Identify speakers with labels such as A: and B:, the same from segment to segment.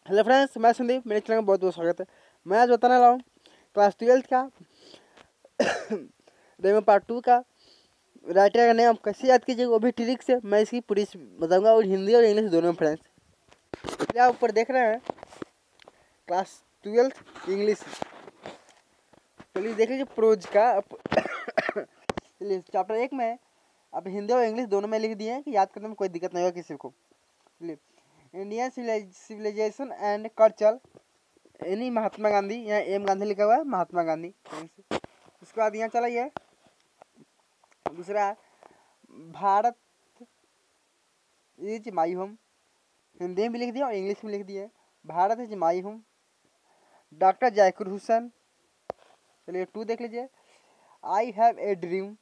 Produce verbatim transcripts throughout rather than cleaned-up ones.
A: Hello friends, मैं संदीप। मेरे channel में बहुत बहुत स्वागत है। मैं आज बताने वाला हूँ क्लास ट्वेल्थ का डेमो पार्ट टू का राइटर का नेम आप कैसे याद कीजिएगा, वो भी ट्रिक से। मैं इसकी पूरी बताऊंगा, और हिंदी और इंग्लिश दोनों में फ्रेंड्स। चलिए, आप ऊपर देख रहे हैं क्लास ट्वेल्थ इंग्लिश। चलिए देख लीजिए प्रोज का। चलिए चैप्टर एक में अब हिंदी और इंग्लिश दोनों में लिख दिए हैं कि याद करने में कोई दिक्कत नहीं होगा किसी को। चलिए, इंडियन सिविलाइजेशन एंड कल्चर, यानी महात्मा गांधी। यहाँ एम गांधी लिखा हुआ है, महात्मा गांधी। उसके बाद यहाँ चला ये दूसरा, Bharat is my home. Hindi में भी लिख दिया और इंग्लिश में लिख दिया, Bharat is my home. Doctor Zakir Hussain. चलिए टू देख लीजिए, I have a dream.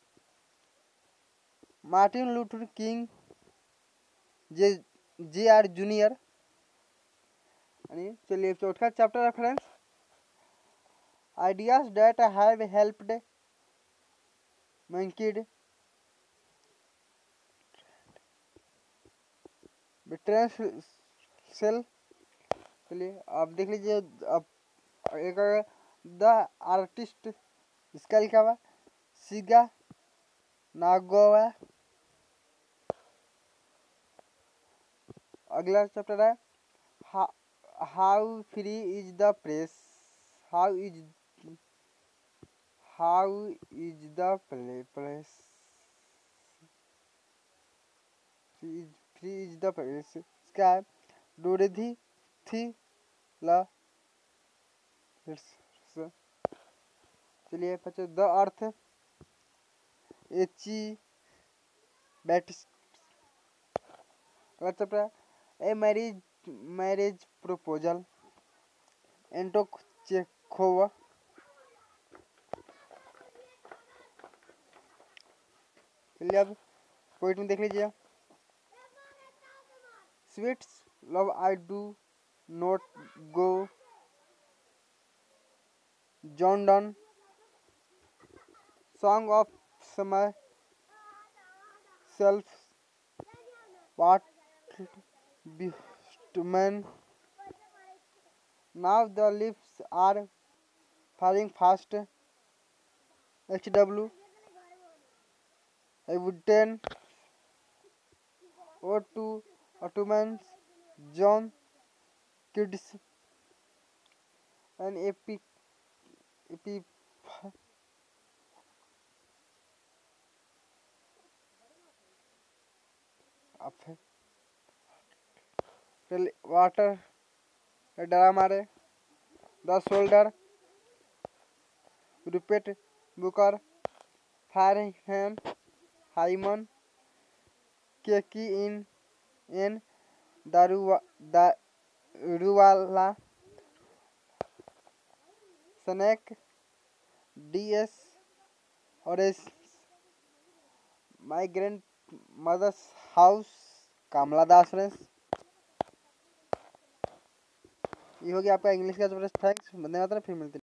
A: Martin Luther King J J R junior. चलिए चौथा chapter reference, ideas that have helped mankind. सेल। चलिए आप देख लीजिए, अब एक द आर्टिस्ट, इसका लिखा हुआ सिगा नागोवा। अगला चैप्टर है how free is the press. How is how is the press free is the press. इसका है डोरेधी थी ला। चलिए बच्चों, द अर्थ एची बैटिस। अगला चैप्टर है a marriage marriage proposal, Anton Chekhov. चलिए अब पॉइंट में देख लीजिए, sweetest love I do not go John Donne. Song of समय self Walt Whitman. Now the leaves are falling fast, H W. I would ten or two Ottomans, John Kids, and epic epic water डरा मारे, the soldier, Rupert बुकर, फायर हैंड हाइमन, Keki N N दारुवा Daruwalla, snake D S और एस my grandmother's house Kamala Das. Friends, ये हो गया आपका इंग्लिश का। थैंक्स, धन्यवाद। फिर मिलते हैं।